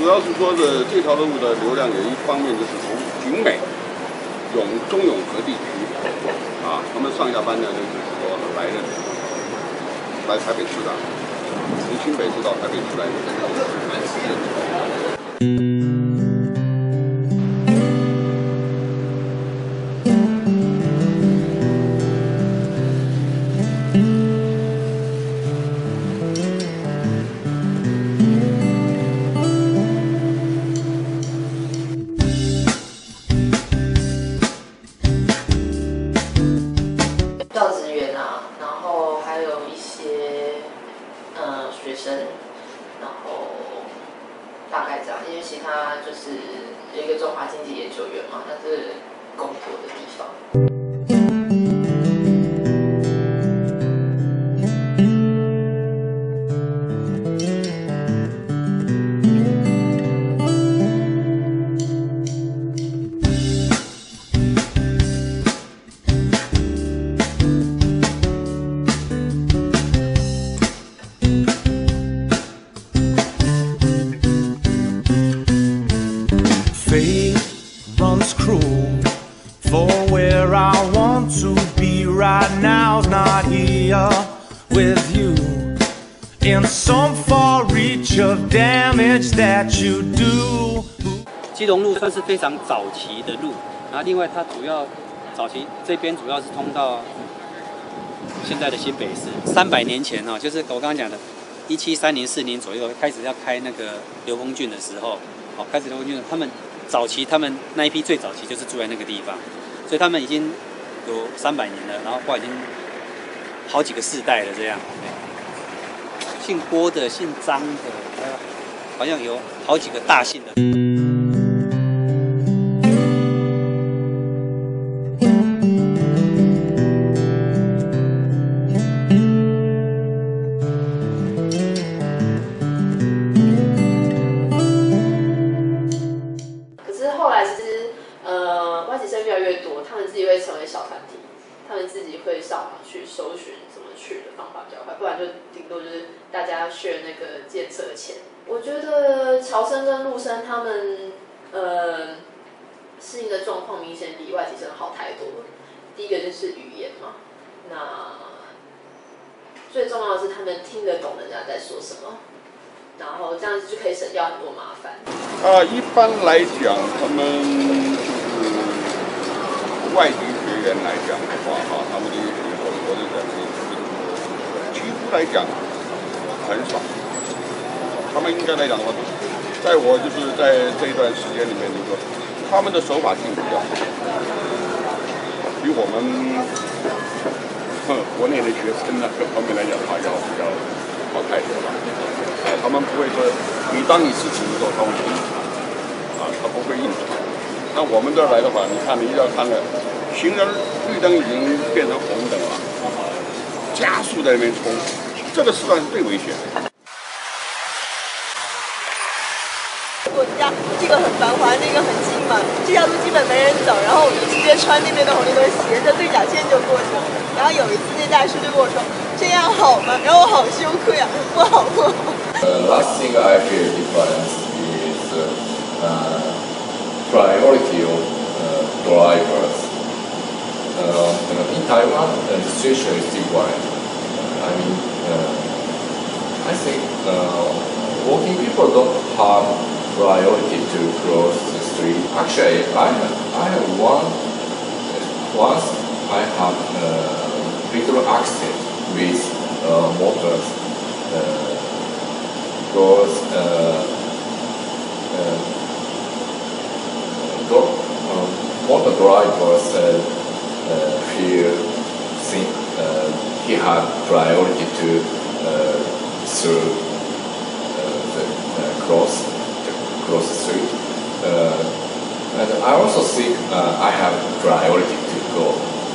主要是说的这条路的流量有一方面就是从景美、中永和地区啊，他们上下班呢就是说来台北市的，从新北市到台北市来的这条路蛮吸引人。 教职员啊，然后还有一些学生，然后大概这样，因为其他就是有一个中华经济研究院嘛，那是工作的地方。 Fate runs cruel for where I want to be right now's not here with you in some far reach of damage that you do. 基隆路算是非常早期的路，然后另外它主要早期这边主要是通到现在的新北市。300年前哦，就是我刚刚讲的，1730、40左右开始要开那个流风郡的时候，哦，开始流风郡，他们早期他们那一批最早期就是住在那个地方，所以他们已经有300年了，然后已经好几个世代了这样。姓郭的、姓张的，还有好像有好几个大姓的。 外籍生越来越多，他们自己会成为小团体，他们自己会上网去搜寻怎么去的方法比较快，不然就顶多就是大家share那个建设钱。我觉得侨生跟陆生他们适应的状况明显比外籍生好太多了。第一个就是语言嘛，那最重要的是他们听得懂人家在说什么，然后这样子就可以省掉很多麻烦。 一般来讲，他们就是外籍学员来讲的话，他们的我的人几乎来讲很少。他们应该来讲的话，在我就是在这一段时间里面，就是说他们的手法性比较好，比我们国内的学生呢各方面来讲的话要比较好太多了。他们不会说你当你事情的时候，他会应付他不会应付。那我们这儿来的话，你看你一定要看了，行人绿灯已经变成红灯了，加速在那边冲，这个时段是最危险的。 我家这个很繁华，那个很近嘛，这条路基本没人走，然后我们就直接穿那边的红绿灯，斜着对角线就过去了。然后有一次那大叔就跟我说：“这样好吗？”然后我好羞愧啊，不好不好。 Last thing I feel difference is priority of drivers. In Taiwan, the situation is different. I think working people don't have priority to cross the street. Actually, I have once I have little accident with motors because motor drivers think he had priority to through cross the street. And I also think I have priority to go.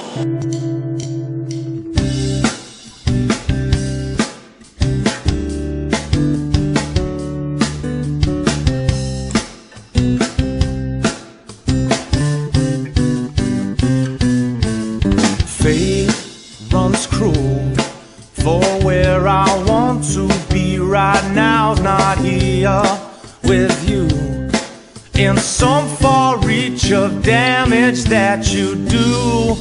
Fate runs cruel for where I want to be right now's not here with you in some far reach of damage that you do.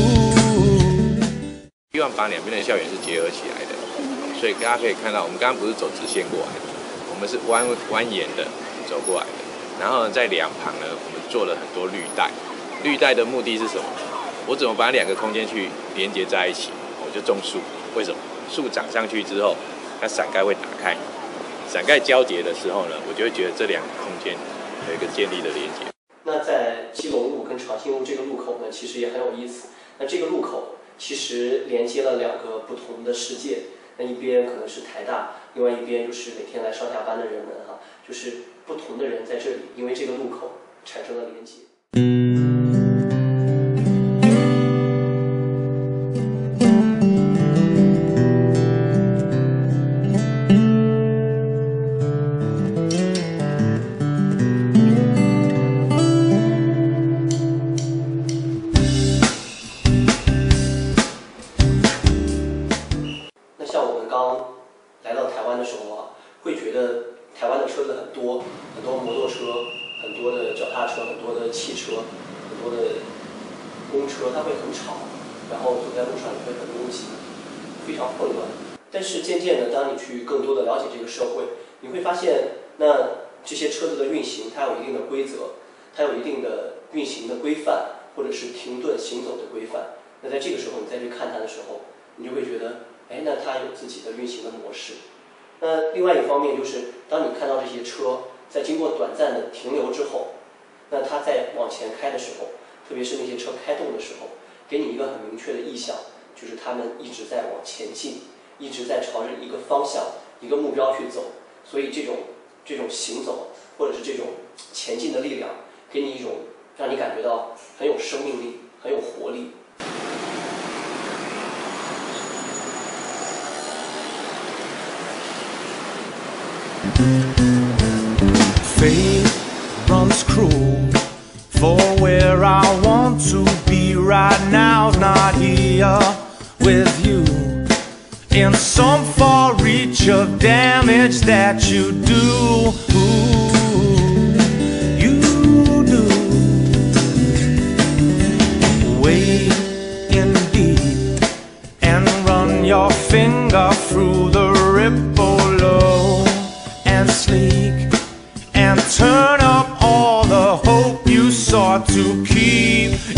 希望把两边的校园是结合起来的，所以大家可以看到，我们刚刚不是走直线过来的，我们是蜿蜒的走过来的。然后呢，在两旁呢，我们做了很多绿带。绿带的目的是什么？我怎么把两个空间去连接在一起？我就种树。为什么？树长上去之后，它伞盖会打开，伞盖交叠的时候呢，我就会觉得这两个空间有一个建立的连接。 那在基隆路跟长兴路这个路口呢，其实也很有意思。那这个路口其实连接了两个不同的世界。那一边可能是台大，另外一边就是每天来上下班的人们哈，就是不同的人在这里，因为这个路口产生了连接。像我们刚来到台湾的时候啊，会觉得台湾的车子很多，很多摩托车，很多的脚踏车，很多的汽车，很多的公车，它会很吵，然后走在路上也会很拥挤，非常混乱。但是渐渐的，当你去更多的了解这个社会，你会发现，那这些车子的运行，它有一定的规则，它有一定的运行的规范，或者是停顿行走的规范。那在这个时候，你再去看它的时候，你就会觉得。那它有自己的运行的模式。那另外一方面就是，当你看到这些车在经过短暂的停留之后，那它在往前开的时候，特别是那些车开动的时候，给你一个很明确的意向，就是他们一直在往前进，一直在朝着一个方向、一个目标去走。所以这种行走或者是这种前进的力量，给你一种让你感觉到很有生命力、很有活力。 Fate runs cruel for where I want to be right now's not here with you in some far reach of damage that you do. You do. Wade in deep and run your finger through the ripple low and sleek and turn up all the hope you sought to keep